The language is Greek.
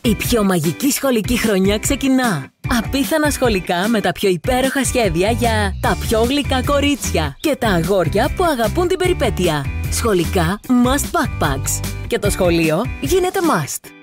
Η πιο μαγική σχολική χρονιά ξεκινά. Απίθανα σχολικά με τα πιο υπέροχα σχέδια για τα πιο γλυκά κορίτσια και τα αγόρια που αγαπούν την περιπέτεια. Σχολικά must backpacks. Και το σχολείο γίνεται must.